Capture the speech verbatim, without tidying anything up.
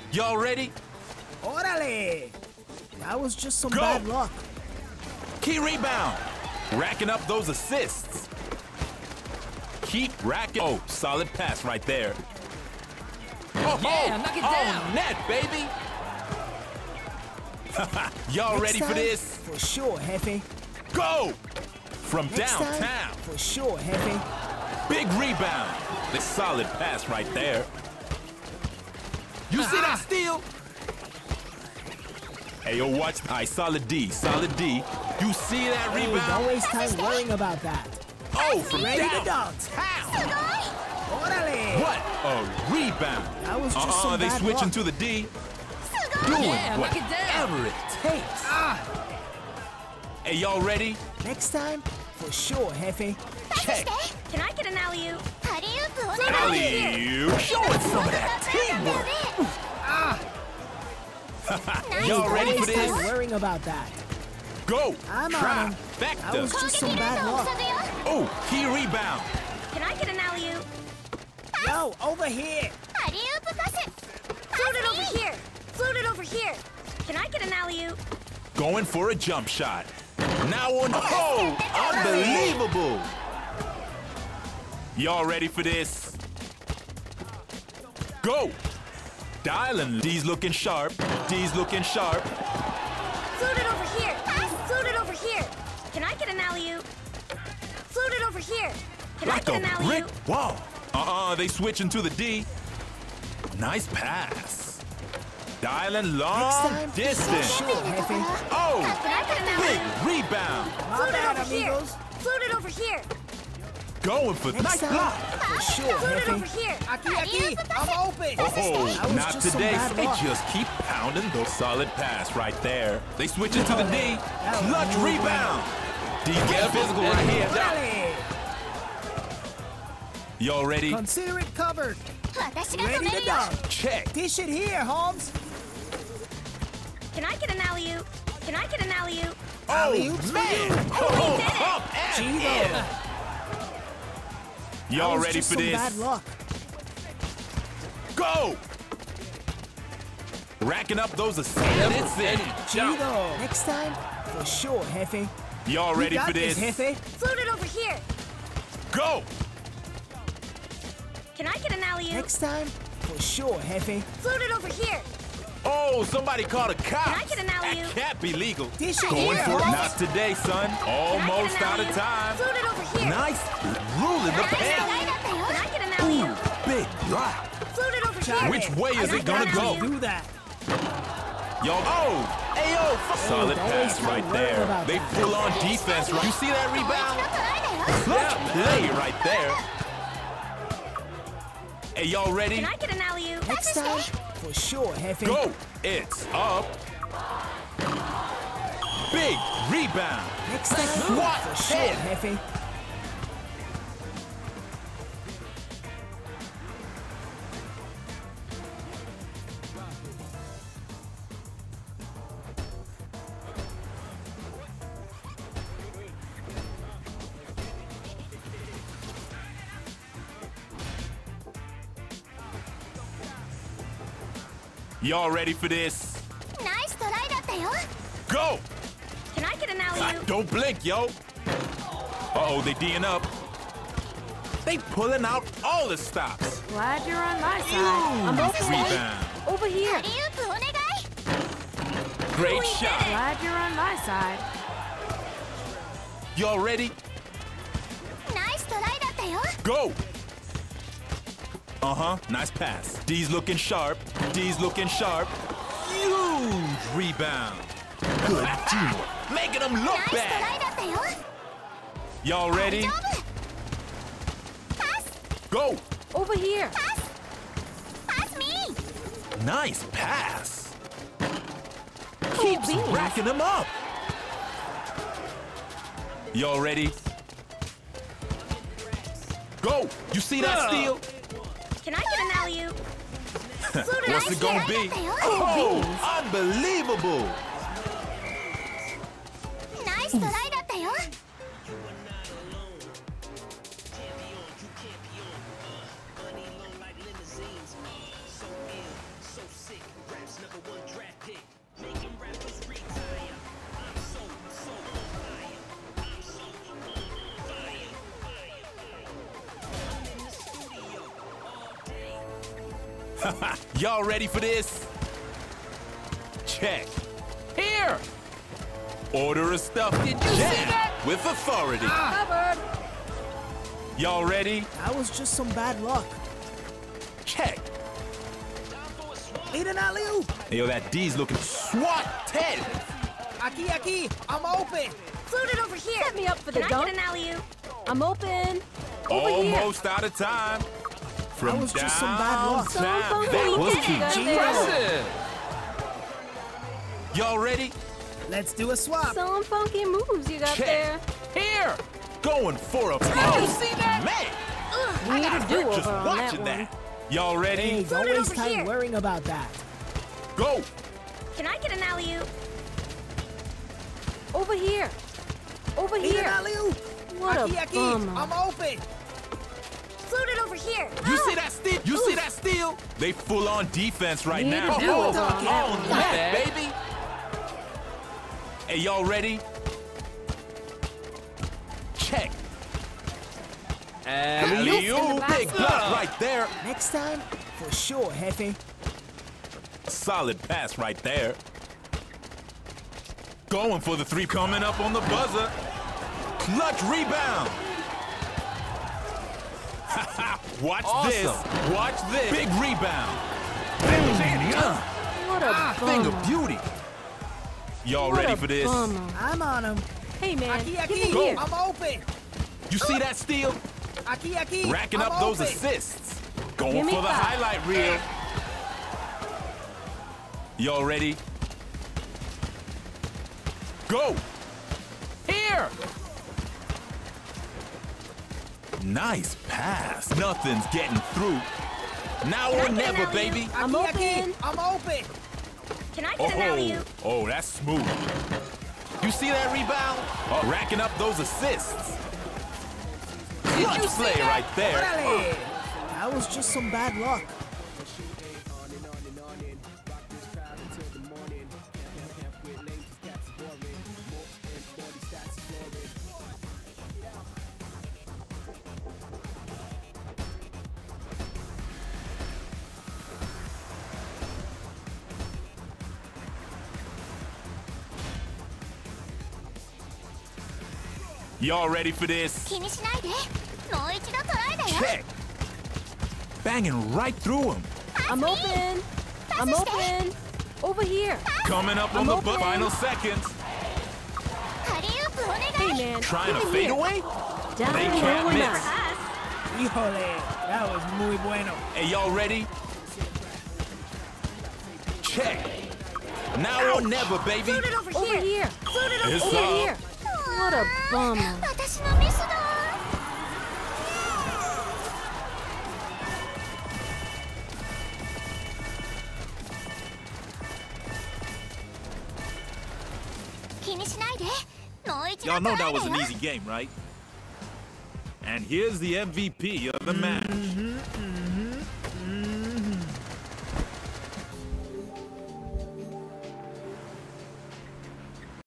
Y'all ready? Orale! That was just some Go. bad luck. Key rebound. Racking up those assists. Keep racking. Oh, solid pass right there. Oh, Yeah, knock it down. Oh, net, baby. Y'all Next ready for time, this? For sure, Hefe. Go! From Next downtown. time, for sure, Hefe. Big rebound. This solid pass right there. You see that steal? Hey, yo, watch. All right, solid D, solid D. You see that Hey, rebound? don't waste time worrying about that. Oh, from Ready to downtown. dunk. Orale! What a rebound. That was just Uh-uh, some they bad switching luck. to the D. Doing Yeah, knock it down. whatever it takes. Hey, y'all ready? Next time, for sure, Hefe. Check. Can I get an alley-oop? Alley-oop. Showing some of that teamwork. Y'all Don't ready for waste time this? worrying about that. Go. I'm Try. on him. Back That to. was just some bad luck. Oh, key rebound. Can I get an alley-oop? Yo, over here. Float it over here. Float it over here. Can I get an alley-oop? Going for a jump shot. Now on. Oh, unbelievable. Y'all ready for this? Go. Dialing. D's looking sharp. D's looking sharp. Float it over here. Float it over here. Can I get an alley-oop? Float it over here. Can I Like get a an brick alley-oop? wall. Uh-uh, they switching to the D. Nice pass. Dialing Next long time, for distance. sure, Hefe. Oh, Can I get an big alley-oop? rebound. My Float it bad, over here. amigos. Float it over here. Going for Next nice time, block. for sure, Float it over Hefe. here. Aquí, aquí. I'm open. Oh, That was not just some today. bad They luck. just keep pounding the solid pass right there. They switch it to the D. That was Clutch really rebound. D get physical right here. Orale! Y'all ready? Consider it covered. Ready to dunk. Check. Dish it here, Holmes. Can I get an alley-oop? Can I get an alley-oop? Oh, Alley-oops man. for Oh, did it. up and in. Gino. Y'all That was ready just for some this? bad luck. Go. Racking up those assists. in. Gino. Next time, for sure, Hefe. Y'all We ready got for this? Hefe. Float it over here. Go. Can I get an alley-oop? Next time, for sure, Hefe. Float it over here. Oh, somebody called a cop. Can I get an alley-oop? That can't be legal. Dish it Going here, for it. Holmes. Not today, son. Can I get Almost an out of alley-oop? time. Float it over here. Nice ruling the pen. Can I get an alley-oop? Big block. Float it over Got here. Which way Can is I it get gonna an go? alley-oop? Do that. Yo, oh, hey, yo, fuck. Solid don't pass waste time right worrying there. about They that. full on defense, right? You see that rebound? Clutch play right there. Hey, y'all ready? Can I get an alley-oop? Next time, for sure, Hefe. Go. It's up. Big rebound. Next time, What? for sure, Head. Hefe. Y'all ready for this? Go. Can I get an Ah, alley-oop? don't blink, yo. Uh-oh, they D'ing up. They pulling out all the stops. Glad you're on my side. I'm over here. Rebound. Over here. Great shot. Glad you're on my side. Y'all ready? Go. Uh-huh, nice pass. D's looking sharp. D's looking sharp. Huge rebound. Good teamwork. Making them look bad. Y'all ready? Go. Over here. Nice pass. Cool Keeps beans. racking them up. Y'all ready? Go. You see that steal? Can I get an alley-oop? Float it What's over it gonna here. be? Oh, unbelievable. So ill, so sick. Y'all ready for this? Check. Here! Order of stuff. Did you see that? With authority. Covered. Y'all ready? That was just some bad luck. Check. Need an alley-oop. Yo, that D's looking swat Ted. Aquí, aquí. I'm open. Float it over here. Set me up for the Can I dunk. get an alley-oop? I'm open. Over here. Almost out of time. From That was just some bad luck. Some downtown. funky That was moves you got cute. there. Impressive! Y'all ready? Let's do a swap. Some funky moves you got Check. there. Here! Going for a Did blow. you see that? Man, We I need got a hurt do-over just on that watching one. that. Y'all ready? Hey, Float don't it waste over time here. worrying about that. Go. Can I get an alley-oop? Over here. Over Need an here. alley-oop. What Aquí, a aquí. bummer. I'm open. Float it over here. You see that steal? You see that steal? They full on defense right Need now. a do-over on on that one. that, bad. baby. Hey, y'all ready? Check. Alley-oop. Alley-oop. Big block right there. Next time, for sure, Hefe. Solid pass right there. Going for the three, coming up on the buzzer. Clutch rebound. Watch Awesome. this. Watch this. Big rebound. What a Thing bummer. of beauty. Y'all What ready a for this? bummer. I'm on him. Hey, man. Aquí, Give aquí. me here. I'm open. You see that steal? Aquí, aquí. Racking I'm up those open. assists. Going Give me for the five. highlight reel. Y'all ready? Go! Here! Nice pass. Nothing's getting through. Now or Can I get an never, alley-oop? baby. I'm Aquí, aquí. open. I'm open. Can I get an Oh, alley-oop? oh, that's smooth. You see that rebound? Oh, racking up those assists. Did you Clutch see play that? right there. Órale. That was just some bad luck. Y'all ready for this? 気にしないで。もう一度トライだよ。 Check. Banging right through him. I'm open. I'm open. Over here. Coming up on I'm the open. final seconds. ハリウップお願い。 Hey, man. Trying Give to me fade here. away? Down They and can't going miss. out. Híjole. That was muy bueno. Hey, y'all ready? Check. Now or never, baby. Float it over Over here. here. Float it over It's Over up. here. What a bummer. 私のミスだ。気にしないで。もう一度 Y'all トラ know イだ that よ。 was an easy game, right? And here's the M V P of the match.